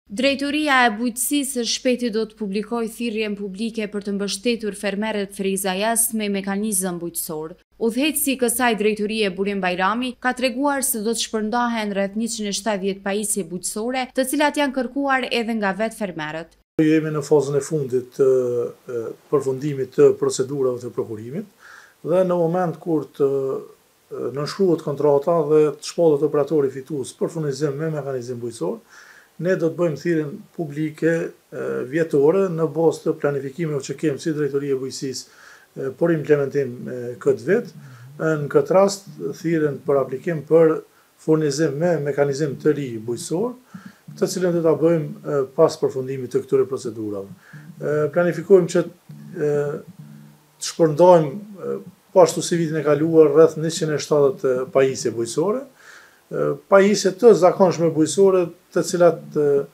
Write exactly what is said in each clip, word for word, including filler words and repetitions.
Drejtoria e Bujqësisë së shpejti do të publikojë thirrjen publike për të mbështetur fermerët frizajas me mekanizëm bujqësor. Udhëheqësi i kësaj drejtorie Burim Bajrami ka treguar se do të shpërndahen rreth njëqind e shtatëdhjetë pajisje bujqësore, të cilat janë kërkuar edhe nga vetë fermerët. Jemi në fazën e fundit të përfundimit të procedurave të prokurimit dhe në moment kur të nënshkruhet kontrata dhe të shpallet operatori fitues për furnizim me mekanizëm bujqësor, ne do të bëjmë thirrjen publike vjetore në bazë të planifikimeve që kemi si Drejtoria e Bujqësisë për implementim këtë vit. Në këtë rast thirrjen për aplikim për furnizim me mekanizëm të ri bujqësor, të cilën do ta bëjmë pas përfundimit të këtyre procedurave. Planifikojmë që të shpërndajmë pashtu si vitin e kaluar rreth njëqind e shtatëdhjetë pajisje bujqësore, pajisje të zakonshme bujqësore, të cilat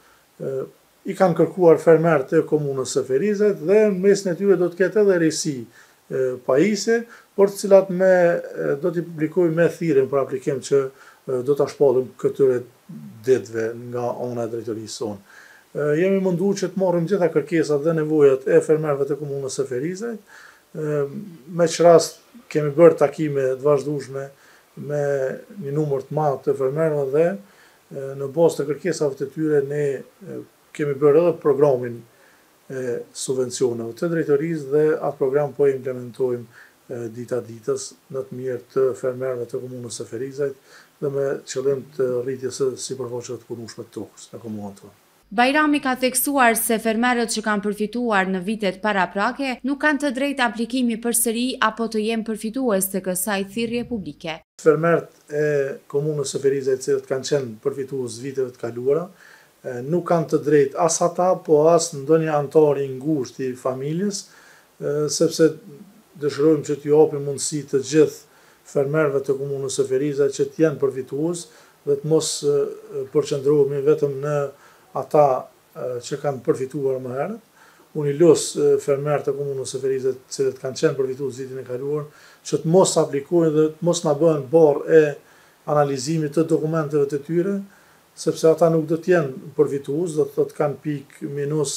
i kanë kërkuar fermerët e komunës së Ferizajt dhe në mesin e tyre do të ketë edhe risi pajisje, por të cilat me do t'i publikojmë me thirrjen për aplikim që do ta shpallim këtyre ditëve nga ana e drejtorisë sonë. Jemi munduar që të marrim gjitha kërkesat dhe nevojat e fermerëve të komunës së Ferizajt. Me që rast kemi bërë takime të vazhdueshme me një numër të madh të fermerëve dhe në bazë të kërkesave të tyre ne kemi bërë edhe programin e subvencioneve të drejtorisë dhe atë program po e implementojmë dita ditës në të mirë të fermerëve të komunës së Ferizajt dhe me qëllim të rritjes së sipërfaqeve të punueshme të tokës në komunën tonë. Bajrami ka theksuar se fermerët që kanë përfituar në vitet paraprake nuk kanë të drejtë aplikimi përsëri apo të jenë përfitues të kësaj thirrje publike. Fermerët e komunës së Ferizajt që kanë qenë përfitues viteve të kaluara nuk kanë të drejtë as ata, po as ndonjë antar i ngushtë i familjes, sepse dëshirojmë që t'ju japim mundësi të gjithë fermerëve të komunës së Ferizajt që të jenë përfitues dhe të mos përqendrohemi vetëm në ata që kanë përfituar më herët. Unë i los fermerët e komunës së Ferizajt që kanë qenë përfitues vitin e kaluar që të mos aplikojnë dhe të mos na bëhen barë e analizimit të dokumenteve të tyre, sepse ata nuk do të jenë përfitues, do të kanë pikë minus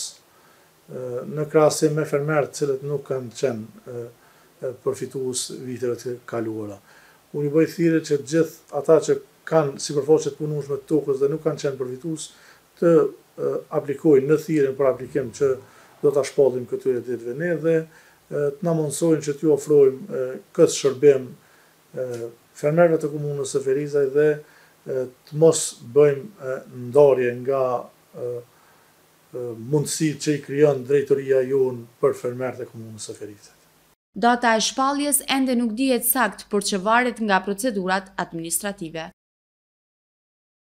në krahasim me fermerët cilët nuk kanë qenë përfitues viteve të kaluara. Unë i bëj thirrje që gjithë ata që kanë sipërfaqe të punueshme të tokës dhe nuk kanë qenë përfitues të aplikojnë në thirrjen për aplikim që do ta shpallim këtyre ditëve ne dhe të na mundsojnë që t'ju ofrojmë këtë shërbim fermerëve të komunës së Ferizajt dhe të mos bëjmë ndarje nga mundësitë që i krijon drejtoria jonë për fermerët e komunës së Ferizajt. Data e shpalljes ende nuk dihet saktë, por që varet nga procedurat administrative.